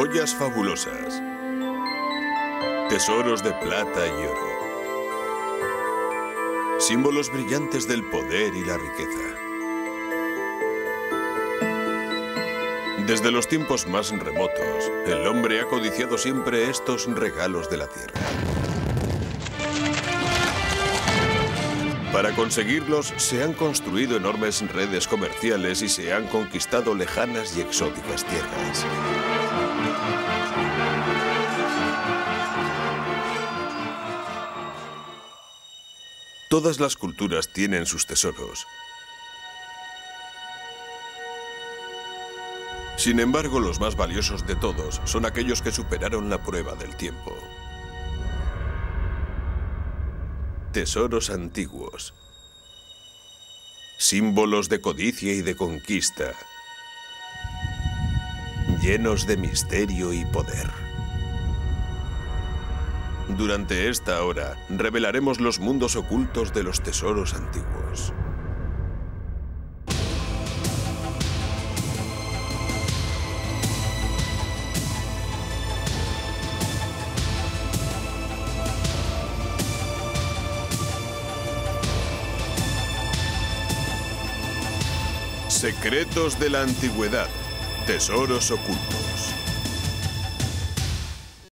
Joyas fabulosas. Tesoros de plata y oro. Símbolos brillantes del poder y la riqueza. Desde los tiempos más remotos, el hombre ha codiciado siempre estos regalos de la tierra. Para conseguirlos, se han construido enormes redes comerciales y se han conquistado lejanas y exóticas tierras. Todas las culturas tienen sus tesoros. Sin embargo, los más valiosos de todos son aquellos que superaron la prueba del tiempo. Tesoros antiguos. Símbolos de codicia y de conquista. Llenos de misterio y poder. Durante esta hora, revelaremos los mundos ocultos de los tesoros antiguos. Secretos de la antigüedad. Tesoros ocultos.